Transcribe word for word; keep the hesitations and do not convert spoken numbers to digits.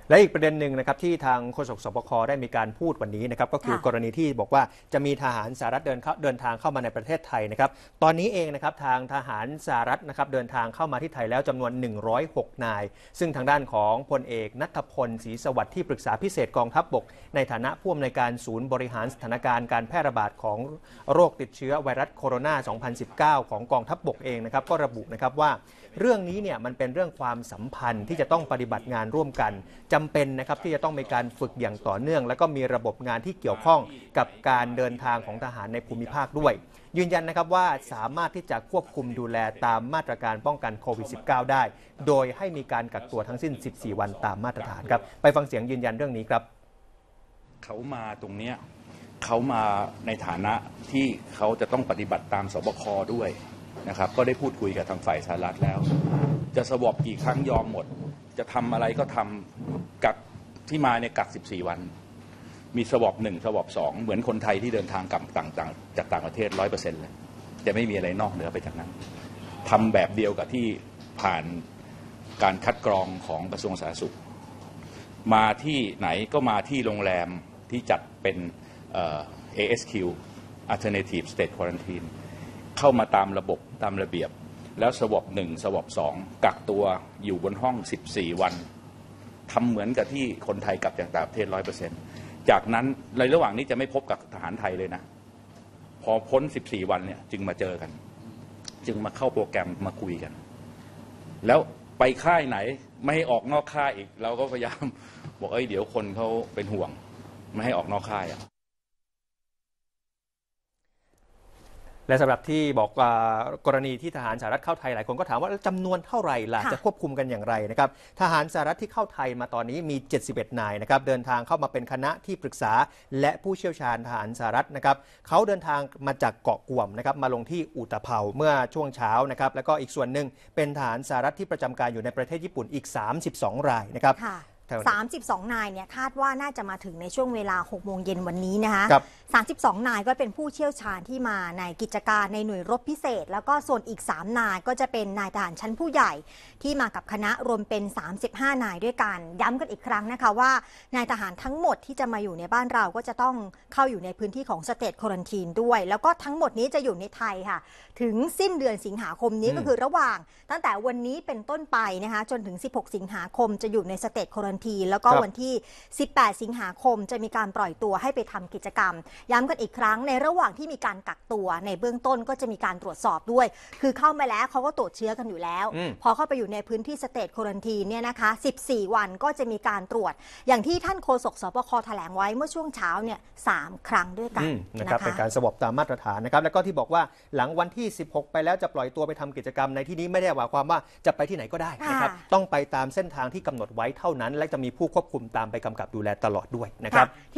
และอีกประเด็นหนึ่งนะครับที่ทางโฆษกสบคได้มีการพูดวันนี้นะครับก็คือกรณีที่บอกว่าจะมีทหารสหรัฐเดินเดินทางเข้ามาในประเทศไทยนะครับตอนนี้เองนะครับทางทหารสหรัฐนะครับเดินทางเข้ามาที่ไทยแล้วจำนวนหนึ่งร้อยหกนายซึ่งทางด้านของพลเอกณัฐพลศรีสวัสดิ์ที่ปรึกษาพิเศษกองทัพบกในฐานะผู้อำนวยการศูนย์บริหารสถานการณ์การแพร่ระบาดของโรคติดเชื้อไวรัสโคโรนา สองพันสิบเก้า ของกองทัพบกเองนะครับก็ระบุนะครับว่าเรื่องนี้เนี่ยมันเป็นเรื่องความสัมพันธ์ที่จะต้องปฏิบัติงานร่วมกันจำเป็นนะครับที่จะต้องมีการฝึกอย่างต่อเนื่องและก็มีระบบงานที่เกี่ยวข้องกับการเดินทางของทหารในภูมิภาคด้วยยืนยันนะครับว่าสามารถที่จะควบคุมดูแลตามมาตรการป้องกันโควิด สิบเก้า ได้โดยให้มีการกักตัวทั้งสิ้นสิบสี่วันตามมาตรฐานครับไปฟังเสียงยืนยันเรื่องนี้ครับเขามาตรงนี้เขามาในฐานะที่เขาจะต้องปฏิบัติตามสบคด้วยนะครับก็ได้พูดคุยกับทางฝ่ายสหรัฐแล้วจะสวอปกี่ครั้งยอมหมดจะทำอะไรก็ทำกักที่มาในกักสิบสี่วันมีสวอปหนึ่งสวอปสองเหมือนคนไทยที่เดินทางกลับต่างๆจากต่างประเทศร้อยเปอร์เซ็นต์เลยจะไม่มีอะไรนอกเหนือไปจากนั้นทำแบบเดียวกับที่ผ่านการคัดกรองของกระทรวงสาธารณสุขมาที่ไหนก็มาที่โรงแรมที่จัดเป็น เอ เอ เอส คิว Alternative State Quarantine เข้ามาตามระบบตามระเบียบแล้วสวอปหนึ่งสวอปสองกักตัวอยู่บนห้องสิบสี่วันทำเหมือนกับที่คนไทยกลับจากต่างประเทศ ร้อยเปอร์เซ็นต์ จากนั้นในระหว่างนี้จะไม่พบกับทหารไทยเลยนะพอพ้นสิบสี่วันเนี่ยจึงมาเจอกันจึงมาเข้าโปรแกรมมาคุยกันแล้วไปค่ายไหนไม่ให้ออกนอกค่ายอีกเราก็พยายามบอกเอ้ยเดี๋ยวคนเขาเป็นห่วงไม่ให้ออกนอกค่ายอ่ะและสำหรับที่บอกกรณีที่ทหารสหรัฐเข้าไทยหลายคนก็ถามว่าจำนวนเท่าไหร่ล่ะจะควบคุมกันอย่างไรนะครับทหารสหรัฐที่เข้าไทยมาตอนนี้มีเจ็ดสิบเอ็ดนายนะครับเดินทางเข้ามาเป็นคณะที่ปรึกษาและผู้เชี่ยวชาญทหารสหรัฐนะครับเขาเดินทางมาจากเกาะกวมนะครับมาลงที่อุตภเปาเมื่อช่วงเช้านะครับแล้วก็อีกส่วนหนึ่งเป็นทหารสหรัฐที่ประจำการอยู่ในประเทศญี่ปุ่นอีกสามสิบสองรายนะครับสามสิบสองนายเนี่ยคาดว่าน่าจะมาถึงในช่วงเวลาหกโมงเย็นวันนี้นะคะสามสิบสองนายก็เป็นผู้เชี่ยวชาญที่มาในกิจการในหน่วยรบพิเศษแล้วก็ส่วนอีกสามนายก็จะเป็นนายทหารชั้นผู้ใหญ่ที่มากับคณะรวมเป็นสามสิบห้านายด้วยกันย้ำกันอีกครั้งนะคะว่านายทหารทั้งหมดที่จะมาอยู่ในบ้านเราก็จะต้องเข้าอยู่ในพื้นที่ของสเตทควอรันทีนด้วยแล้วก็ทั้งหมดนี้จะอยู่ในไทยค่ะถึงสิ้นเดือนสิงหาคมนี้ก็คือระหว่างตั้งแต่วันนี้เป็นต้นไปนะคะจนถึงสิบหกสิงหาคมจะอยู่ในสเตทควอรันทีนแล้วก็วันที่สิบแปดสิงหาคมจะมีการปล่อยตัวให้ไปทำกิจกรรมย้ำกันอีกครั้งในระหว่างที่มีการกักตัวในเบื้องต้นก็จะมีการตรวจสอบด้วยคือเข้ามาแล้วเขาก็ตรวจเชื้อกันอยู่แล้วพอเข้าไปอยู่ในพื้นที่สเตทควอรันทีนเนี่ยนะคะสิบสี่วันก็จะมีการตรวจอย่างที่ท่านโฆษกสบคแถลงไว้เมื่อช่วงเช้าเนี่ยสามครั้งด้วยกันนะครับเป็นการสวอปตามมาตรฐานนะครับแล้วก็ที่บอกว่าหลังวันที่สิบหกไปแล้วจะปล่อยตัวไปทำกิจกรรมในที่นี้ไม่ได้หมายความว่าจะไปที่ไหนก็ได้นะครับต้องไปตามเส้นทางที่กำหนดไว้เท่านั้นและจะมีผู้ควบคุมตามไปกำกับดูแลตลอดด้วยนะครับ